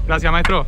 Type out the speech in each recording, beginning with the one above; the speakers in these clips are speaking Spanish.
Gracias, maestro.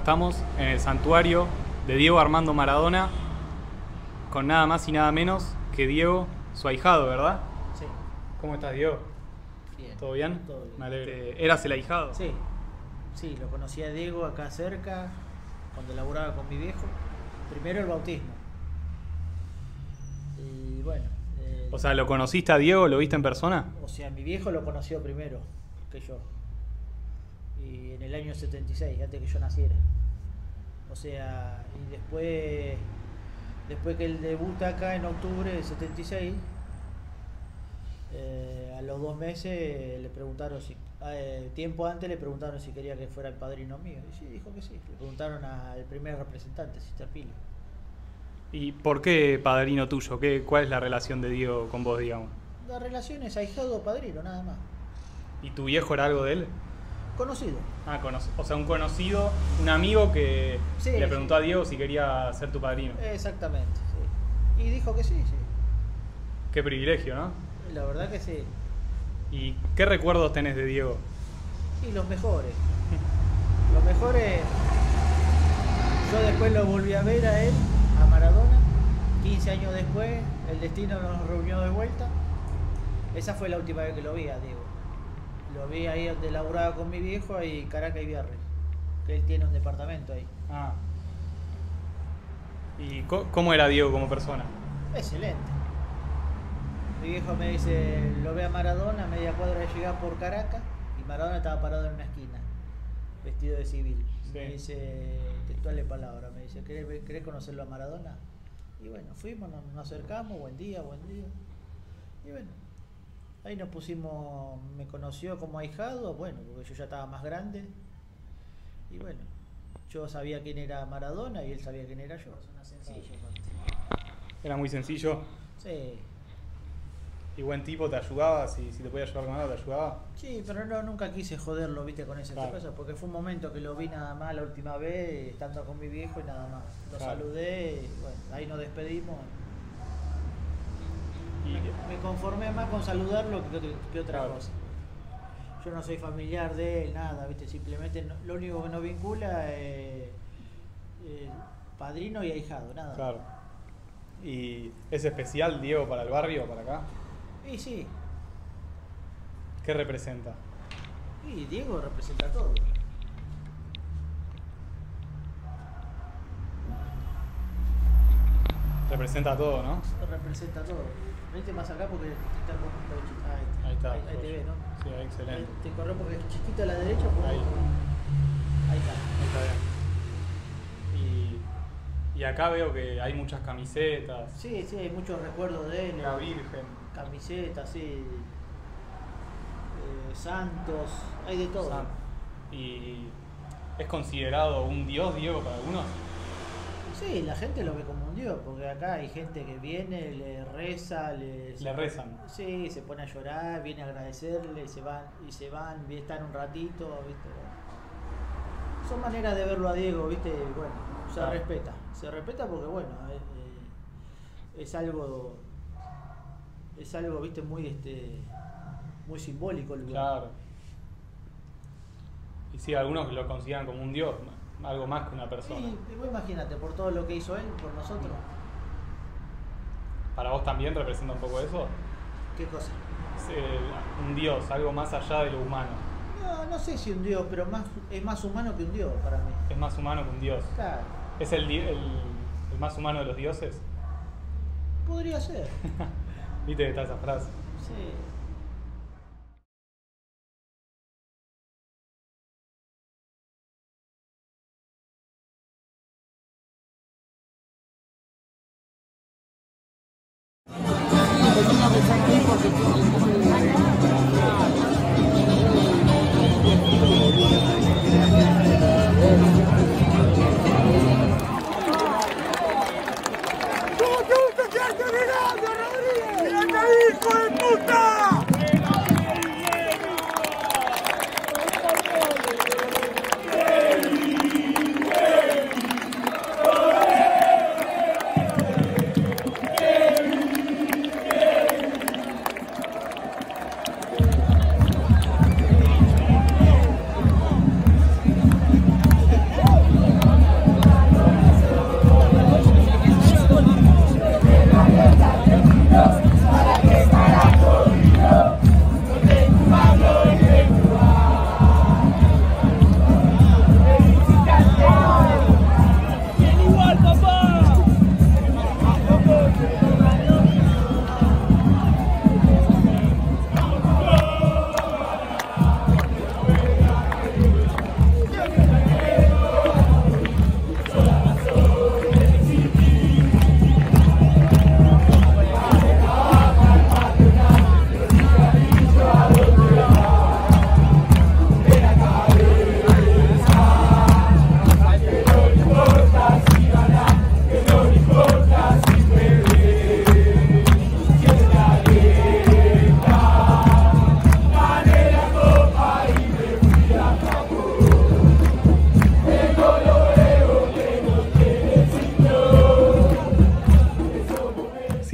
estamos en el santuario de Diego Armando Maradona, con nada más y nada menos que Diego, su ahijado, ¿verdad? Sí. ¿Cómo estás, Diego? Bien. ¿Todo bien? Todo bien. Me alegro. ¿Eras el ahijado? Sí. Sí, lo conocí a Diego acá cerca, cuando laburaba con mi viejo. Primero el bautismo. Y bueno. O sea, ¿lo conociste a Diego? ¿Lo viste en persona? O sea, mi viejo lo conoció primero que yo. Y en el año 76, antes que yo naciera. O sea, y después que él debuta acá en octubre del 76, a los 2 meses le preguntaron si, tiempo antes le preguntaron si quería que fuera el padrino mío. Y sí, dijo que sí. Le preguntaron al primer representante, Sister Pili. ¿Y por qué padrino tuyo? ¿Cuál es la relación de Diego con vos, digamos? La relación es ahijado-padrino, nada más. ¿Y tu viejo era algo de él? Conocido. Ah, o sea, un conocido, un amigo que Sí, le preguntó sí. a Diego si quería ser tu padrino. Exactamente, sí. Y dijo que sí, sí. Qué privilegio, ¿no? La verdad que sí. ¿Y qué recuerdos tenés de Diego? Y los mejores. Los mejores. Yo después lo volví a ver a él, a Maradona. 15 años después, el destino nos reunió de vuelta. Esa fue la última vez que lo vi a Diego. Lo vi ahí donde laburaba con mi viejo, ahí Caracas y Vierres. Que él tiene un departamento ahí. Ah. ¿Y cómo era Diego como persona? Excelente. Mi viejo me dice, lo ve a Maradona a media cuadra de llegar por Caracas, y Maradona estaba parado en una esquina, vestido de civil. Sí. Me dice, textuales palabras, me dice, ¿querés conocerlo a Maradona? Y bueno, fuimos, nos acercamos, buen día. Y bueno, ahí nos pusimos, me conoció como ahijado, bueno, porque yo ya estaba más grande. Y bueno, yo sabía quién era Maradona y él sabía quién era yo. Es una sencilla. Era muy sencillo. Sí. Y buen tipo, te ayudaba, si te podía ayudar con algo, te ayudaba. Sí, pero no, nunca quise joderlo, viste, con esas Claro. cosas, porque fue un momento que lo vi nada más la última vez, estando con mi viejo y nada más. Lo Claro. saludé y bueno, ahí nos despedimos. Y, Me conformé más con saludarlo que otra Claro. cosa. Yo no soy familiar de él, nada, viste, simplemente lo único que nos vincula es padrino y ahijado, nada. claro. ¿Y es especial Diego para el barrio, para acá? Y sí, ¿Qué representa? y Diego representa todo. Representa todo, ¿no? Representa todo. Vente más acá porque está un poquito chiquito. Ahí está. Ahí te ves, ¿no? Sí, ahí, excelente. Te corro porque es chiquito a la derecha. Porque Ahí. Ahí está. Ahí está bien. Y acá veo que hay muchas camisetas. Sí, sí, hay muchos recuerdos de él. La Virgen. Camisetas, sí. Santos, hay de todo. ¿Y es considerado un dios, Diego, para algunos? Sí, la gente lo ve como un dios, porque acá hay gente que viene, le reza, Le rezan. Sí, se pone a llorar, viene a agradecerle, y se van, están un ratito, ¿viste? Son maneras de verlo a Diego, ¿viste? Bueno, se respeta porque bueno, es algo, ¿viste? Muy simbólico el lugar. Claro. Y sí, algunos lo consideran como un dios, algo más que una persona. Sí, vos imagínate, por todo lo que hizo él, por nosotros. ¿Para vos también representa un poco eso? ¿Qué cosa? Un dios, algo más allá de lo humano. No sé si un dios, pero es más humano que un dios para mí. Es más humano que un dios. Claro, ¿Es el más humano de los dioses? podría ser. ¿Viste que está esa frase? Sí. ¿Cómo te gusta quedarte mirando, Rodríguez? ¡Mirate ahí, hijo de puta!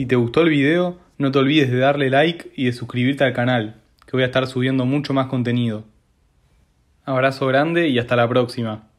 Si te gustó el video, no te olvides de darle like y de suscribirte al canal, que voy a estar subiendo mucho más contenido. Abrazo grande y hasta la próxima.